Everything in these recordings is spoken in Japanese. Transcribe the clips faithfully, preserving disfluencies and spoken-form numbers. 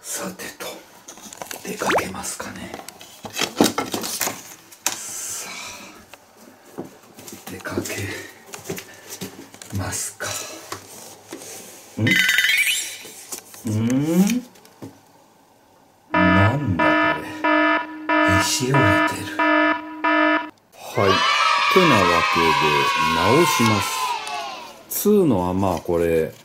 さてと出かけますかね。さあ出かけますか。んんなんだこれ、へし折れてる。はい、てなわけで直します。つうのはまあこれ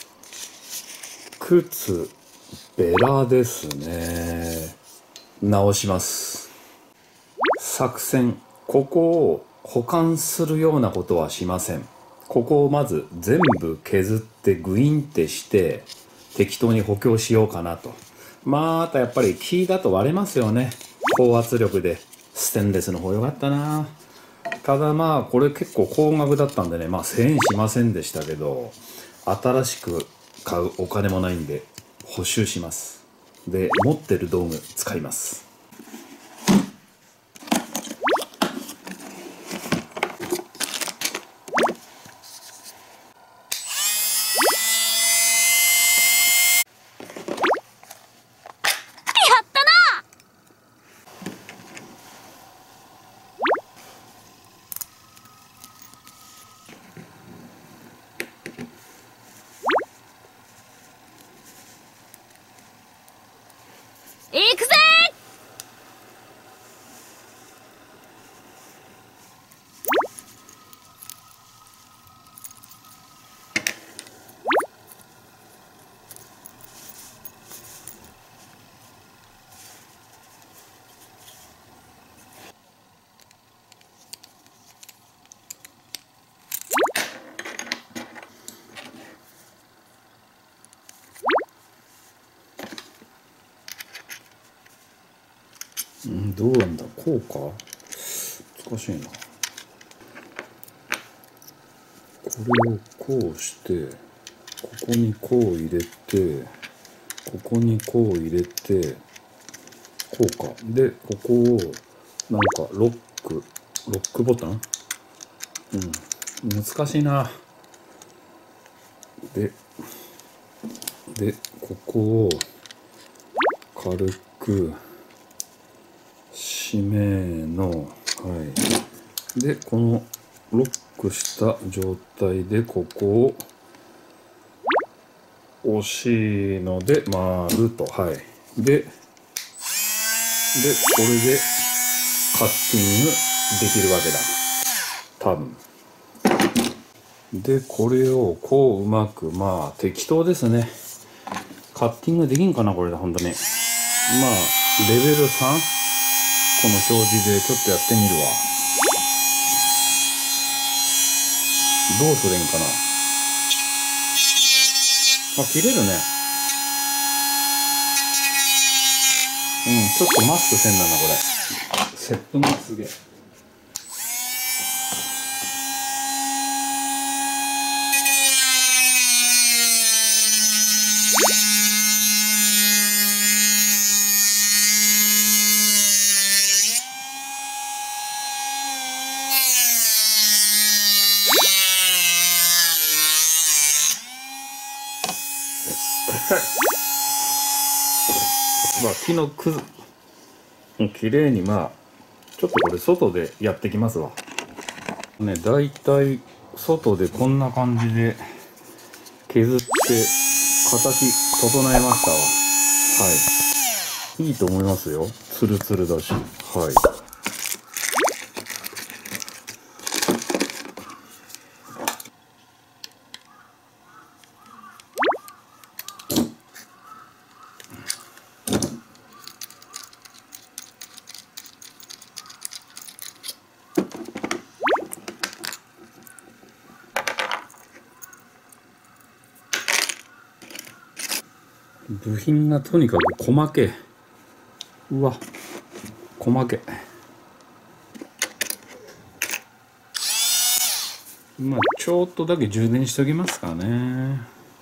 靴ベラですね。直します。作戦、ここを保管するようなことはしません。ここをまず全部削ってグインってして適当に補強しようかなと。まああとやっぱりキーだと割れますよね。高圧力で。ステンレスの方良かったな。ただまあこれ結構高額だったんでね、まあせんえんしませんでしたけど、新しく買うお金もないんで補修します。で持ってる道具使います。 行くぜ。 うん、どうなんだ、こうか。難しいな。これをこうしてここにこう入れてここにこう入れてこうか。でここをなんかロックロックボタン、うん難しいな。ででここを軽く締めの、はい、でこのロックした状態でここを押しいので回ると、はい。ででこれでカッティングできるわけだ多分。でこれをこううまく、まあ適当ですね。カッティングできんかなこれで。ほんとね、まあレベルさんこの表示でちょっとやってみるわ。どうすれんかな。あ、切れるね。うん、ちょっとマスクせんだなこれ。セットがすげえ。まあ木のくず綺麗に、まあちょっとこれ外でやってきますわね。だいたい外でこんな感じで削って形整えましたわ。はい、いいと思いますよ。ツルツルだし。はい。部品がとにかく細け。うわ細け。まあちょっとだけ充電しときますかね。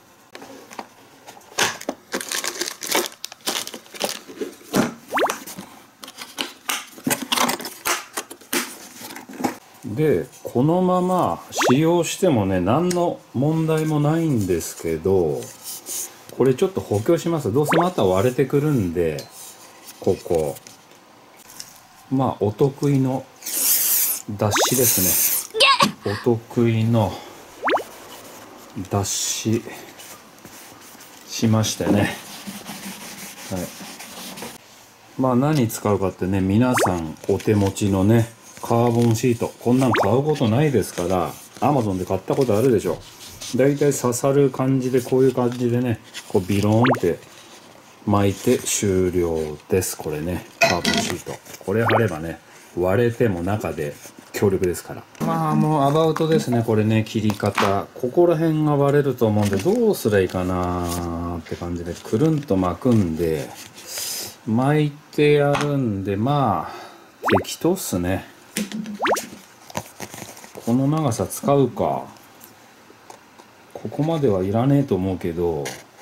でこのまま使用してもね何の問題もないんですけど、 これちょっと補強します。どうせまた割れてくるんで、ここまあお得意の脱脂ですね。お得意の脱脂しましたよね。はい。まあ何使うかってね、皆さんお手持ちのねカーボンシート、こんなん買うことないですから、アマゾンで買ったことあるでしょ。だいたい刺さる感じで、こういう感じでね、こうビローンって巻いて終了です。これね、カーボンシート、これ貼ればね割れても中で強力ですから。まあもうアバウトですね。これね、切り方ここら辺が割れると思うんで、どうすりゃいいかなーって感じでくるんと巻くんで、巻いてやるんで、まあ適当っすね。この長さ使うか。ここまではいらねえと思うけど、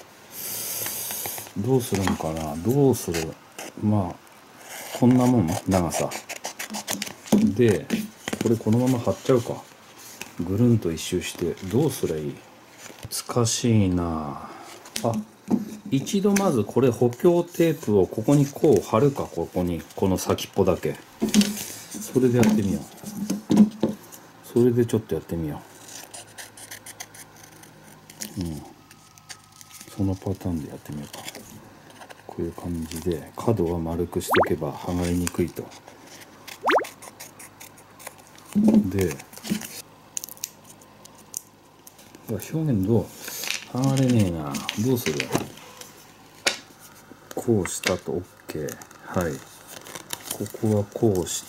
どうするのかな。どうする。まあこんなもん、長さで、これこのまま貼っちゃうか。ぐるんと一周して。どうすりゃいい。難しいなあ。一度まずこれ補強テープをここにこう貼るか。ここにこの先っぽだけ、それでやってみよう。それでちょっとやってみよう。うん、そのパターンでやってみようか。こういう感じで角は丸くしとけば剥がれにくいと。で表面どう、剥がれねえな。どうする。こうしたと OK。 はい、ここはこうした。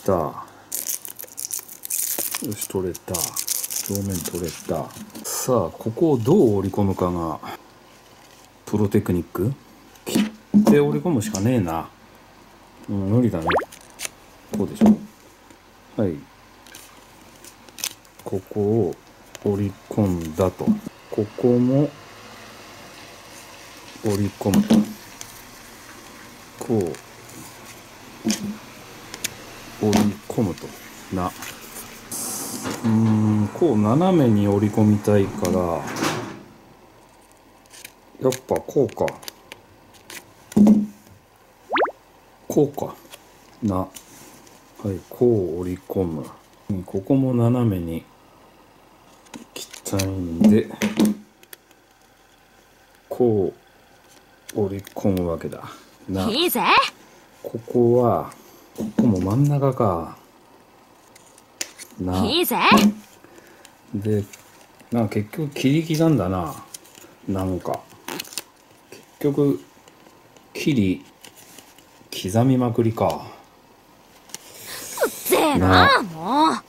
よし、取れた。表面取れた。さあここをどう折り込むかがプロテクニック。切って折り込むしかねえな。うん、無理だね。こうでしょ。はい、ここを折り込んだと。ここも折り込むと。こう折り込むとな。うーん、こう斜めに折り込みたいから、やっぱこうか。こうかな。はい、こう折り込む。ここも斜めに切きたいんで、こう折り込むわけだな。 いいぜ。 ここはここも真ん中かな。 いいぜ。 で、なんか結局切り刻んだな。なんか結局切り刻みまくりか。 うっぜえな、もう。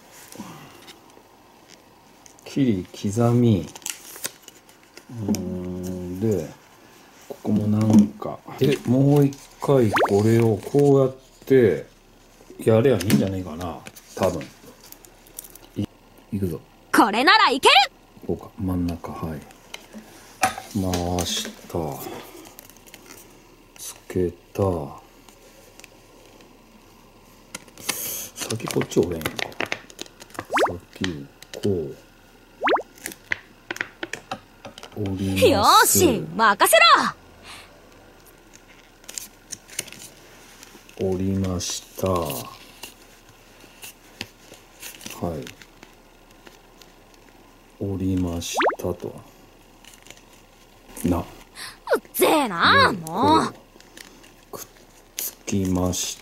切り刻み、うーんで、ここもなんかでもう一回これをこうやってやればいいんじゃねえかな、多分。 い, いくぞ。 これならいける。 こうか、真ん中。はい、回した、つけた。先こっち折れんやんか。先こう折りよます。 し、任せろ。折りました。はい、折りましたとな。 うっぜえな、もう。 くっつきました。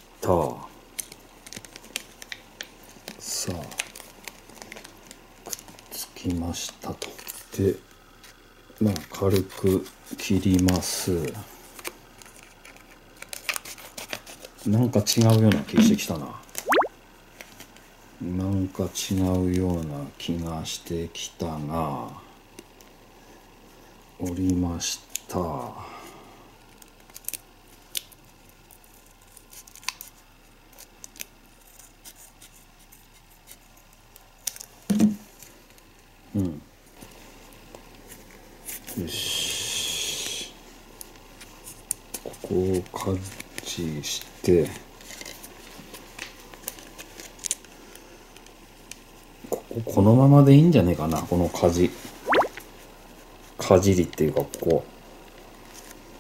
さあ、くっつきましたと。で、まあ軽く切ります。なんか違うような気してきたな。なんか違うような気がしてきたが、折りました。うん。よし。ここをカッチして、こここのままでいいんじゃねえかな。このかじかじりっていうか、ここ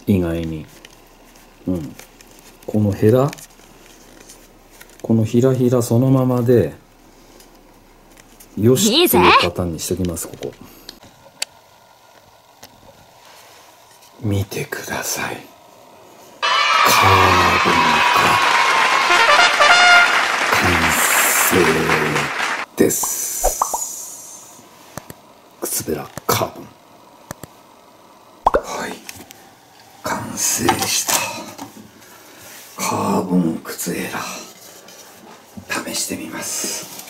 意外に。うん。このヘラ、このひらひらそのままで、よしっていうパターンにしときます、ここ。見てください。カーボンが完成です。靴べらカーボン。はい。完成した。カーボン靴べら。試してみます。